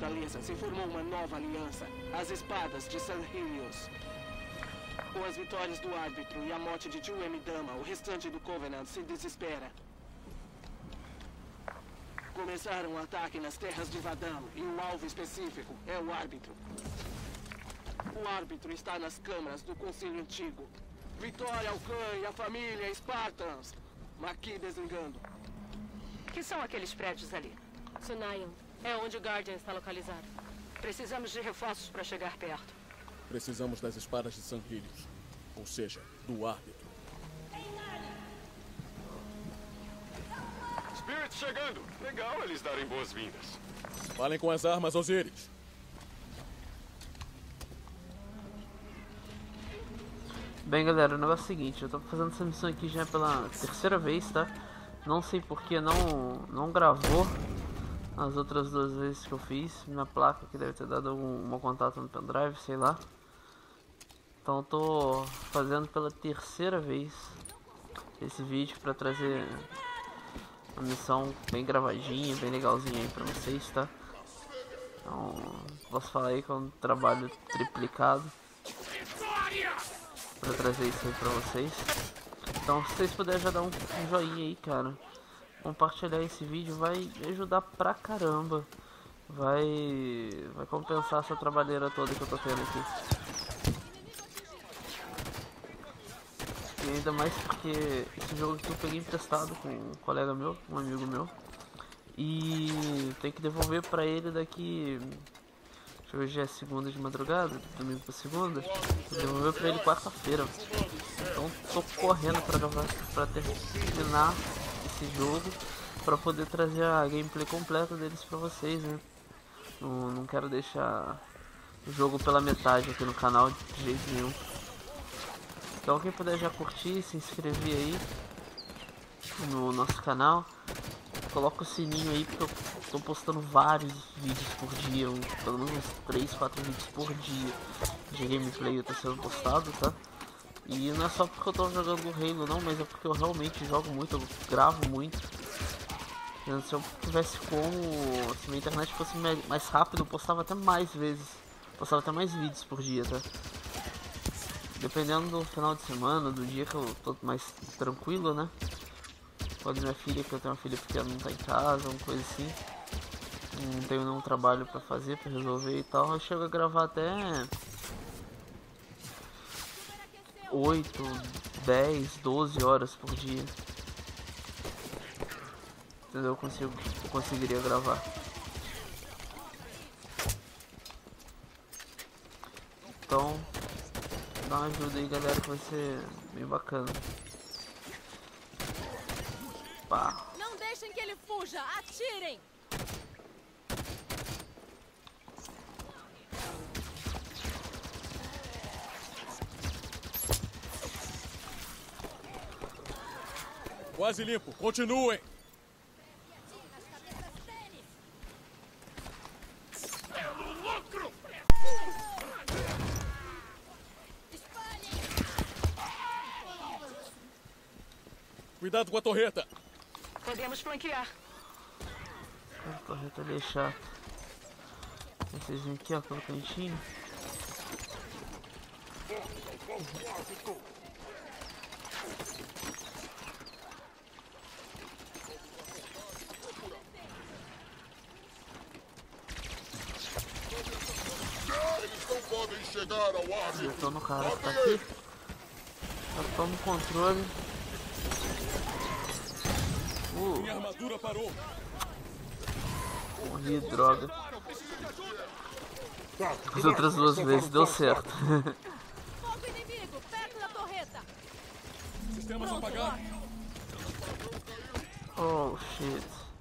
fortaleza se formou uma nova aliança, as Espadas de Sanherius. Com as vitórias do árbitro e a morte de Ju Dama, o restante do Covenant se desespera. Começaram um ataque nas terras de Vadam e o alvo específico é o árbitro. O árbitro está nas câmaras do Conselho Antigo. Vitória ao clã e à família Spartans. Maqui desligando. Que são aqueles prédios ali? Sunayan. É onde o Guardian está localizado. Precisamos de reforços para chegar perto. Precisamos das espadas de Sanherius. Ou seja, do árbitro. Spirit chegando. Legal eles darem boas-vindas. Falem com as armas, Osiris. Bem, galera, o negócio é o seguinte, eu tô fazendo essa missão aqui já pela terceira vez, tá? Não sei porque não gravou as outras duas vezes que eu fiz. Minha placa que deve ter dado algum contato no pendrive, sei lá. Então eu tô fazendo pela terceira vez esse vídeo pra trazer uma missão bem gravadinha, bem legalzinha aí pra vocês, tá? Então, posso falar aí que é um trabalho triplicado pra trazer isso aí pra vocês. Então, se vocês puderem já dar um joinha aí, cara. Compartilhar esse vídeo vai ajudar pra caramba. Vai compensar essa trabalheira toda que eu tô tendo aqui. E ainda mais porque esse jogo aqui eu peguei emprestado com um colega meu, um amigo meu. E tem que devolver pra ele daqui... Hoje é segunda de madrugada, domingo pra segunda. Devolveu pra ele quarta-feira. Então tô correndo pra terminar esse jogo, pra poder trazer a gameplay completa deles pra vocês, né? Não quero deixar o jogo pela metade aqui no canal de jeito nenhum. Então quem puder já curtir, se inscrever aí no nosso canal. Coloca o sininho aí porque eu tô postando vários vídeos por dia, pelo menos uns 3, 4 vídeos por dia de gameplay tá sendo postado, tá? E não é só porque eu tô jogando Halo não, mas é porque eu realmente jogo muito, eu gravo muito. Se eu tivesse como, se minha internet fosse mais rápido, eu postava até mais vezes, postava até mais vídeos por dia, tá? Dependendo do final de semana, do dia que eu tô mais tranquilo, né? Quando minha filha, que eu tenho uma filha pequena, não tá em casa, uma coisa assim, não tenho nenhum trabalho pra fazer, pra resolver e tal, eu chego a gravar até 8, 10, 12 horas por dia. Entendeu? Eu conseguiria gravar. Então, dá uma ajuda aí, galera, que vai ser bem bacana. Pá. Não deixem que ele fuja! Atirem! Quase limpo, continuem! Cuidado com a torreta! Podemos flanquear. A torreta ali é chata. Vocês vêm aqui, ó, pelo cantinho. Eles não podem chegar ao árbitro. Eu tô no cara que tá aqui. Eu tomo o controle. Minha armadura parou! Morri, droga. As outras duas vezes deu certo. Fogo inimigo, perto da torreta! Sistemas apagados! Oh shit.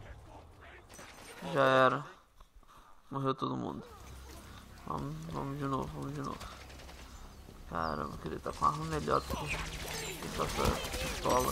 Já era. Morreu todo mundo. Vamos de novo, vamos de novo. Caramba, eu queria estar com uma arma melhor do que essa pistola.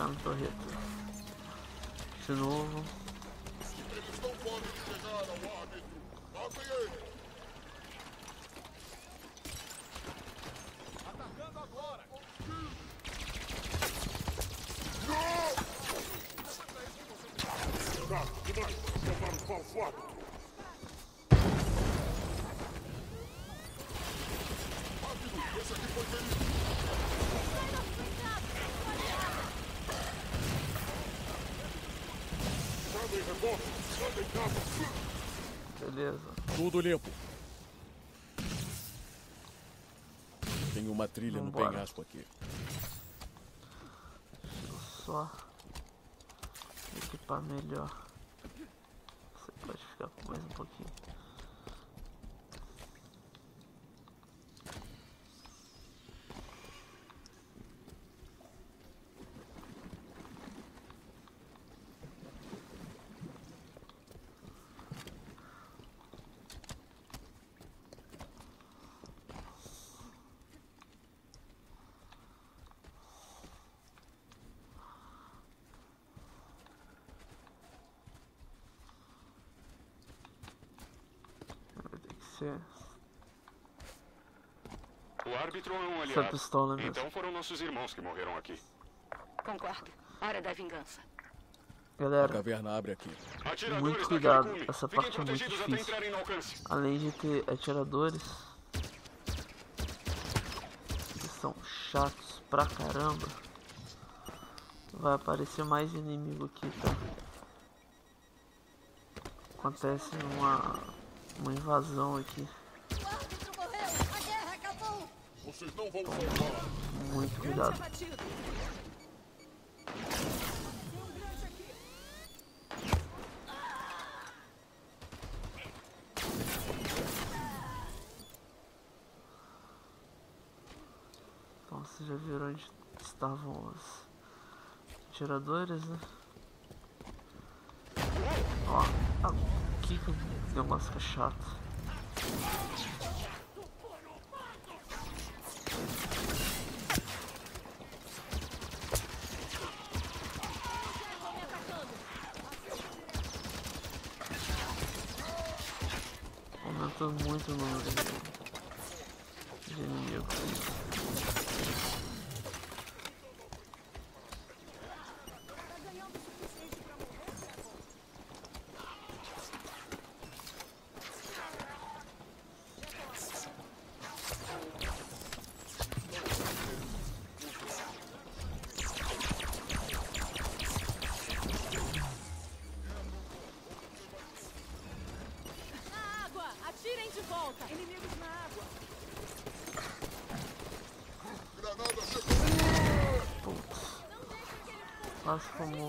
chegar na torreta. De novo. Eles não podem chegar ao árbitro. Matem ele. Atacando agora! Demais. Levar um falso árbitro. Rápido, esse aqui foi ferido. Chamem reforço. Chamem casa. Beleza. Tudo limpo. Tem uma trilha Vambora. no penhasco aqui. Deixa eu só equipar melhor. Você pode ficar por mais um pouquinho. Vai ter que ser O árbitro é um essa aliado. pistola mesmo. Então foram nossos irmãos que morreram aqui. Concordo. Hora da vingança. A Galera, caverna abre aqui. Atiradores muito daquele cuidado. cume. Essa Fiquem parte é muito protegidos até difícil. entrarem no alcance. Além de ter atiradores que são chatos pra caramba, vai aparecer mais inimigo aqui, tá? Acontece uma invasão aqui. O árbitro morreu! A guerra acabou! Vocês não vão salvar. Muito cuidado. Abatido! Então vocês já viram onde estavam os atiradores, né? Ó, aqui que o negócio fica chato. Aumentou muito o número de inimigos. Na água! Atirem de volta! Inimigos na água! Granada chegou. Putz. Quase como.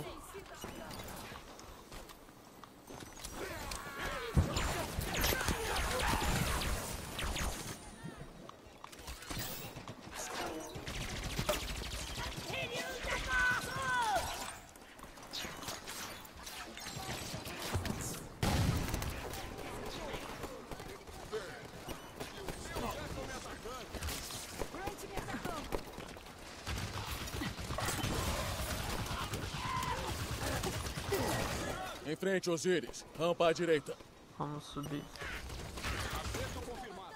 Em frente, Osiris. Rampa à direita. Vamos subir. Acerto confirmado.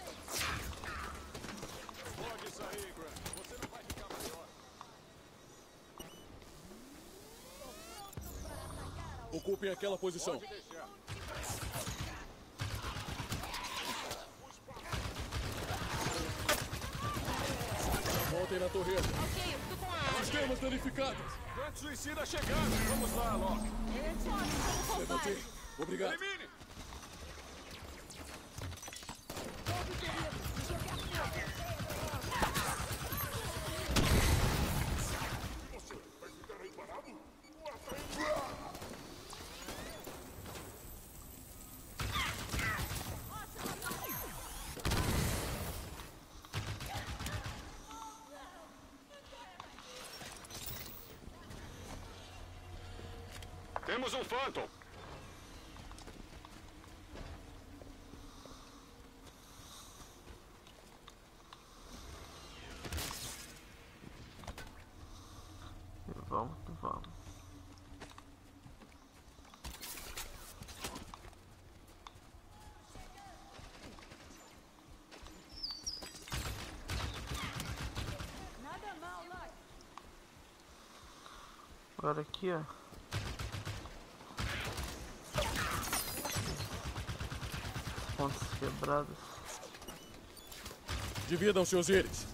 Pode sair, Grant. Você não vai ficar maior. Ocupem aquela posição. Pode deixar. Voltem na torreta. Ok, eu tô com a arma! Sistemas danificados. Grant suicida chegando. Vamos lá, Locke. Levantei. Obrigado. Elimine. Temos um Phantom. Vamos Vamos. Nada mal, Loki. Agora aqui, ó. Pontos quebrados. Dividam seus íris.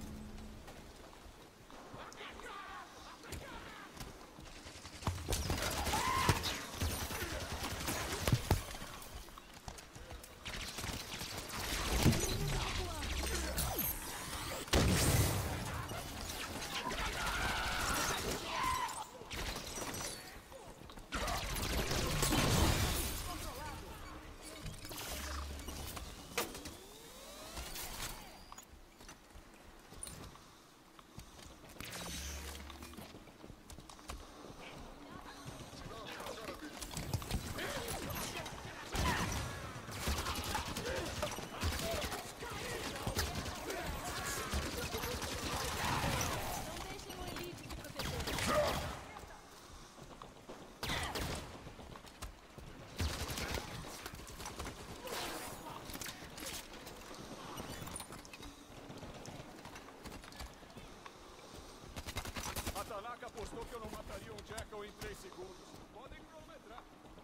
A Tanaka apostou que eu não mataria um Jackal em 3 segundos. Podem cronometrar.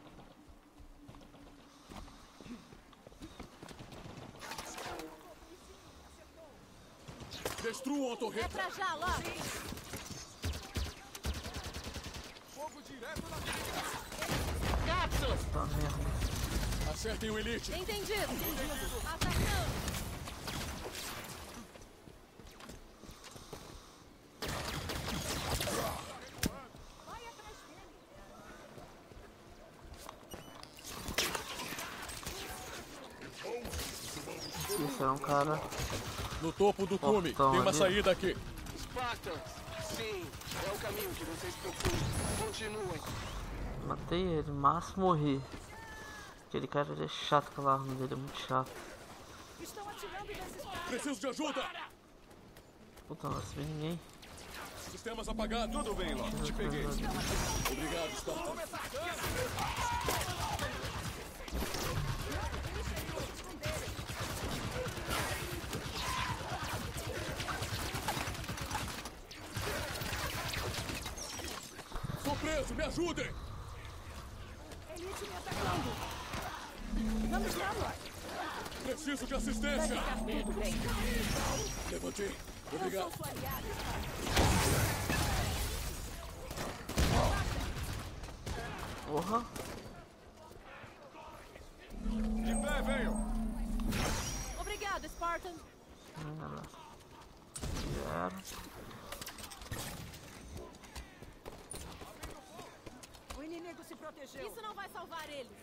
Destruam a É torreta. pra já, Loki. Fogo direto na tela. Cápsulas! Tá merda. Acertem o Elite. Entendido. Atacando. Esse é um cara. No topo do cume. Portão Tem uma ali. saída aqui. Spartans, sim, é o caminho que vocês procuram. Continuem. Matei ele, mas morri. Aquele cara ele é chato, aquela arma dele é muito chato. Estão atirando desses caras. Preciso de ajuda. Puta, não se vê ninguém. Sistemas apagados. Tudo bem, Loki. Te peguei. Obrigado, Spartan. Sou preso, me ajudem. Elite me atacando. Vamos lá, Loki. Preciso de assistência. Tudo bem. Levantei. Eu Obrigado. sou sua aliada. Porra. De pé, venham. Obrigada, Spartan. Já era. O inimigo se protegeu. Isso não vai salvar eles.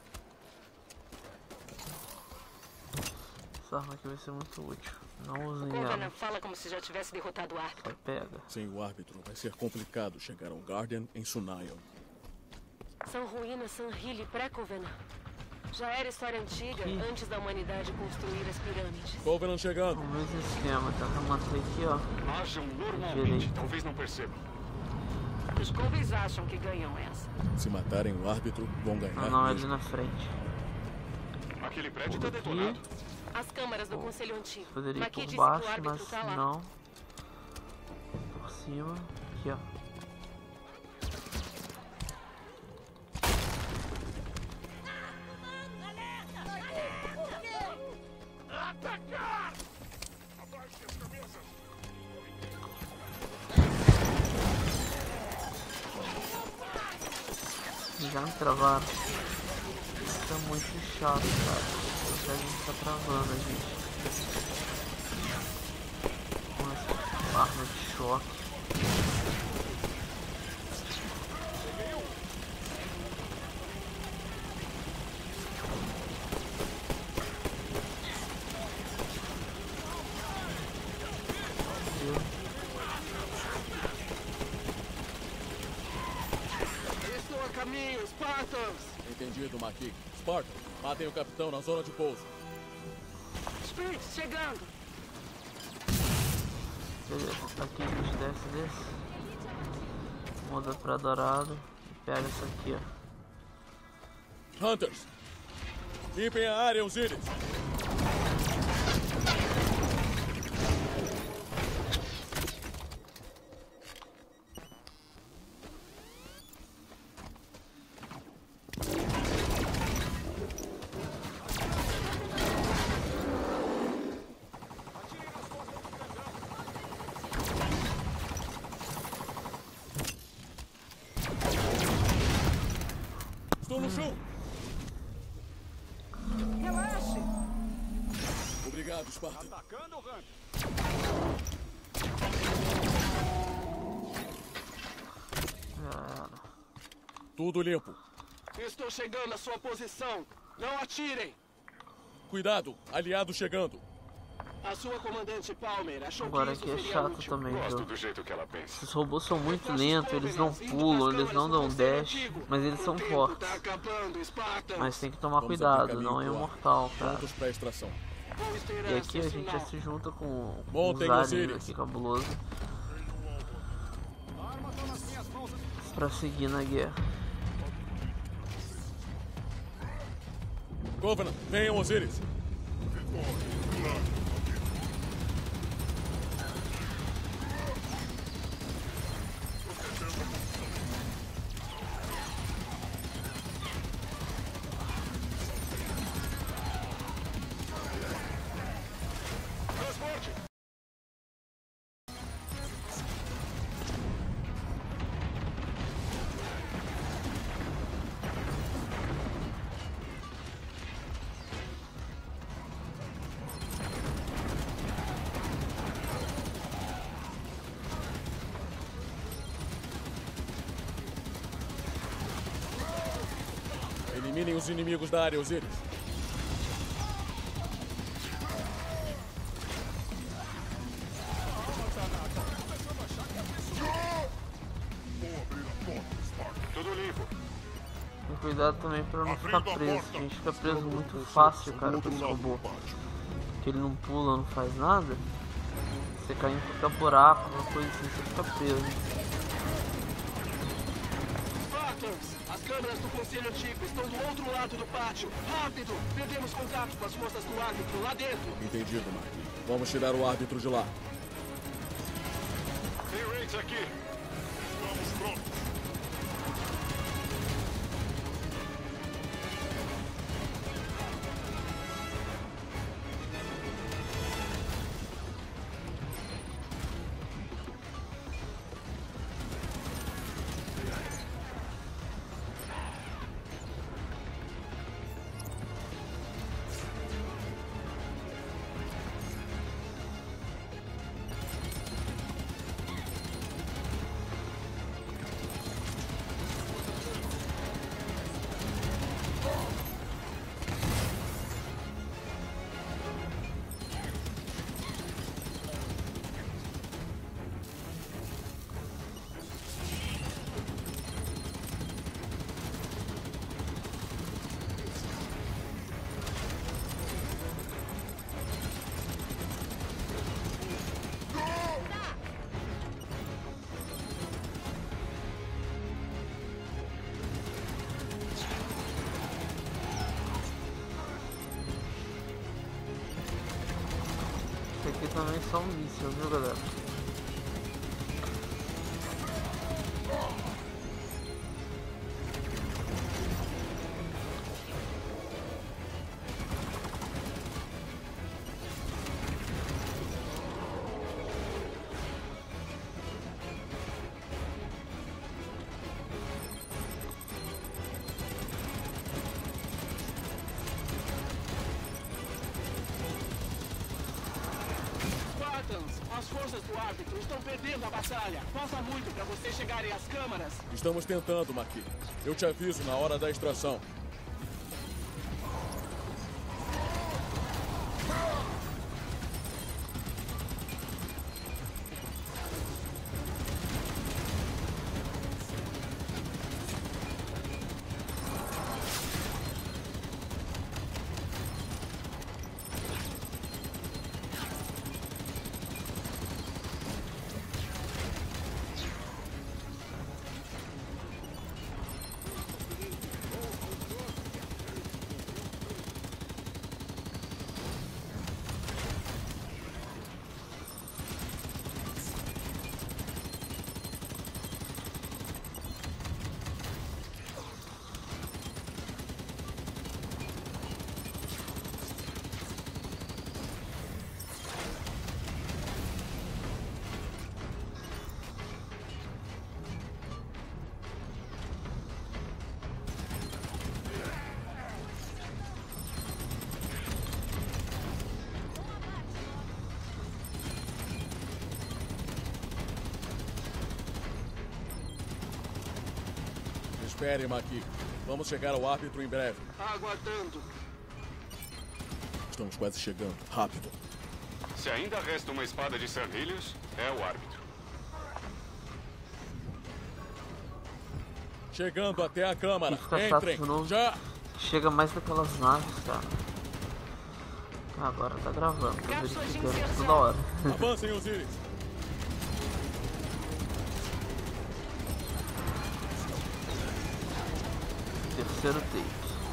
Essa arma aqui vai ser muito útil. Não usem Covenant ela. fala como se já tivesse derrotado o árbitro. Só pega. Sem o árbitro, vai ser complicado chegar ao Guardian em Sunayon. São ruínas Sanhili pré-Covenant. Já era história antiga, Ih. antes da humanidade construir as pirâmides. Covenant chegando. O mesmo esquema, tá? Eu matei aqui, ó. Ajam normalmente, Direito. talvez não percebam. Os Coves acham que ganham essa. Se matarem o árbitro, vão ganhar. Não, não, é ali mesmo. na frente. Aquele prédio tá Aqui. detonado. As câmaras do Conselho Antigo. Poderia ir Maqui por disse que o baixo, árbitro mas tá lá. não. Por cima. Aqui, ó. Atacar! Abaixe as cabeças! Já me travaram. Isso é muito chato, cara. Consegue ficar travando a gente. Com essa arma de choque. Estou a caminho, Spartans! Entendido, Maqui. Spartan, matem o capitão na zona de pouso. Spirits chegando. Beleza, aqui a gente desce desse. Muda pra dourado e pega essa aqui, ó. Hunters! Limpem a área, Osiris! Estou no chão! Relaxe! Obrigado, Spartan. Atacando, Hunter. Já era. Tudo limpo. Estou chegando à sua posição. Não atirem! Cuidado, aliado chegando. A sua comandante Palmer achou Agora que aqui isso é seria chato útil. também, Gosto viu? do jeito que ela pensa. Esses robôs são muito lentos, eles não pulam, eles não dão dash, mas eles são O tempo fortes. tá acabando, Spartans. Mas tem que tomar Vamos cuidado, abrir caminho não é pro ar. imortal, cara. Prontos para extração. Vou esperar E aqui seu a gente já sinal. se junta com Montem os aliens Osiris. aqui cabuloso A arma tá nas minhas mãos. pra seguir na guerra. Covenant, venham, Osiris. Transporte! Eliminem os inimigos da área, Osiris. Tudo limpo. Tem cuidado também pra não ficar preso. A gente fica preso muito fácil, cara, com esse robô. Porque ele não pula, não faz nada. Você cai em qualquer buraco, uma coisa assim, você fica preso. Spartans, as câmeras do Conselho Antigo estão do outro lado do pátio. Rápido! Perdemos contato com as forças do árbitro lá dentro. Entendido, Mark. Vamos tirar o árbitro de lá. Tem raids aqui. Estamos prontos. Isso aqui também são mísseis, viu, galera? Spartans, as forças do árbitro estão perdendo a batalha. Falta muito para vocês chegarem às câmaras. Estamos tentando, Mark. Eu te aviso na hora da extração. Espere, Maqui. Vamos chegar ao árbitro em breve. Aguardando. Estamos quase chegando. Rápido. Se ainda resta uma espada de Sanhelius, é o árbitro. Chegando até a câmara. Fica chato Entrem. de novo. Já. Chega mais daquelas naves, cara. Agora tá gravando, tô Cápsula de verificando inserção. toda hora. Avancem, Osiris. Terceiro take.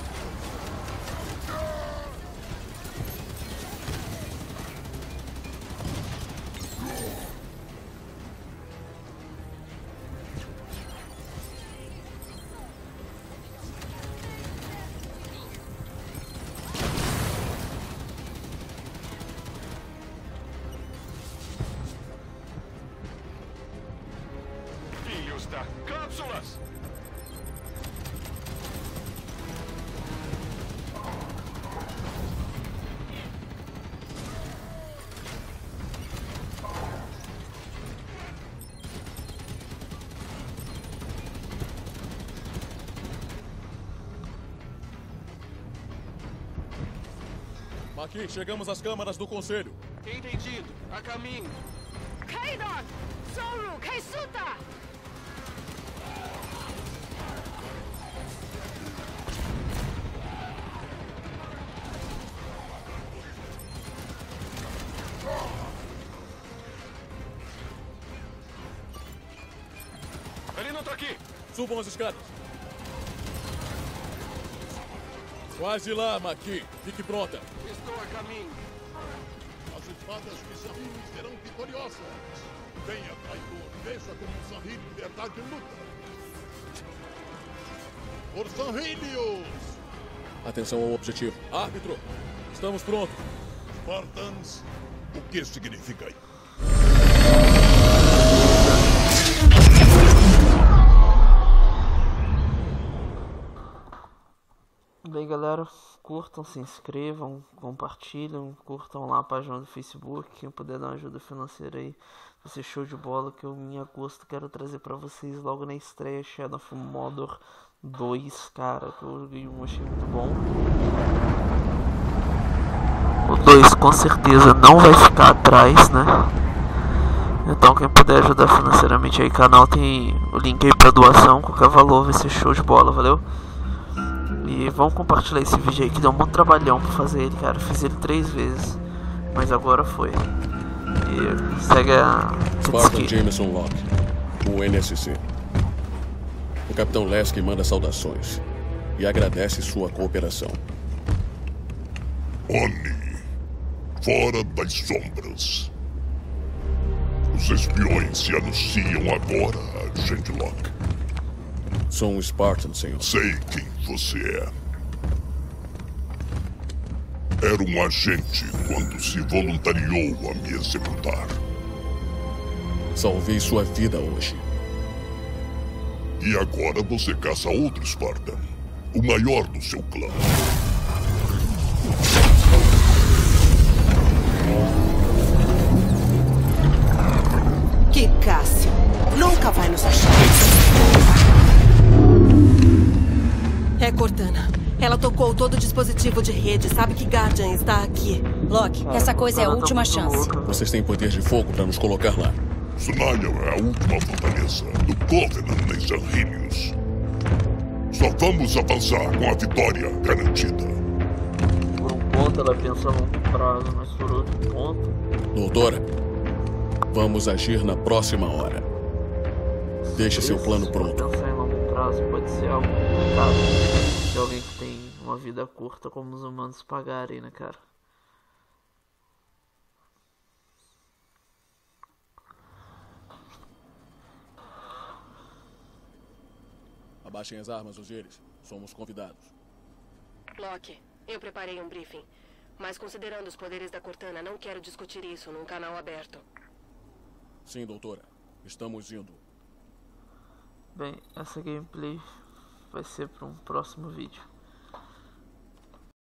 Filhos da cápsulas! Maqui, chegamos às câmaras do conselho. Entendido. A caminho. Kaidon! Soru! Keisuta! Ele não tá aqui! Subam as escadas. Quase lá, Maqui. Fique pronta. Estou a caminho. As espadas de Sanhelius serão vitoriosas. Venha, traidor. Veja como o Sanhelius de verdade luta. Por Sanhelius! Atenção ao objetivo. Árbitro, estamos prontos. Spartans, o que significa isso? Bem, galera, curtam, se inscrevam, compartilhem, curtam lá a página do Facebook. Quem puder dar uma ajuda financeira aí, vai ser show de bola. Que eu em agosto quero trazer pra vocês logo na estreia Shadow of Mordor 2, cara, que eu achei muito bom. O 2 com certeza não vai ficar atrás, né? Então quem puder ajudar financeiramente aí, canal tem o link aí pra doação, qualquer valor vai ser show de bola, valeu? E vamos compartilhar esse vídeo aí que deu um bom trabalhão pra fazer ele, cara. Eu fiz ele 3 vezes, mas agora foi. E segue a Spartan Jameson Locke, o NSC. O Capitão Lasky manda saudações e agradece sua cooperação. Oni, fora das sombras. Os espiões se anunciam agora, agente Locke. Sou um Spartan, senhor. Sei quem você é. Era um agente quando se voluntariou a me executar. Salvei sua vida hoje. E agora você caça outro Spartan, o maior do seu clã. Que Cássio nunca vai nos achar. É Cortana. Ela tocou todo o dispositivo de rede. Sabe que Guardian está aqui. Loki, essa coisa é a última chance. Vocês têm poder de fogo para nos colocar lá. Sunaya é a última fortaleza do Covenant em Sanhelius. Só vamos avançar com a vitória garantida. Por um ponto ela pensa a longo prazo, mas por outro ponto... Doutora, vamos agir na próxima hora. Deixe seu plano pronto. Pensar em longo prazo pode ser algo complicado. Se alguém que tem uma vida curta como os humanos pagarem, né, cara? Abaixem as armas, Osiris. Somos convidados. Loki, eu preparei um briefing. Mas considerando os poderes da Cortana, não quero discutir isso num canal aberto. Sim, doutora. Estamos indo. Bem, essa gameplay vai ser para um próximo vídeo.